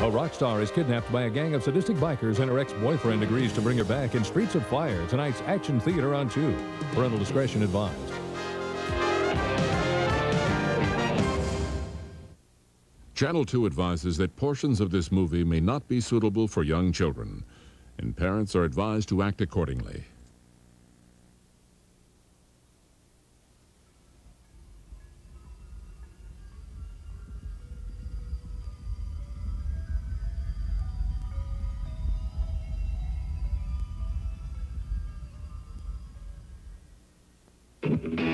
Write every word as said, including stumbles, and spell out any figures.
A rock star is kidnapped by a gang of sadistic bikers and her ex-boyfriend agrees to bring her back in Streets of Fire, tonight's action theater on two. Parental discretion advised. Channel two advises that portions of this movie may not be suitable for young children, and parents are advised to act accordingly. Thank you.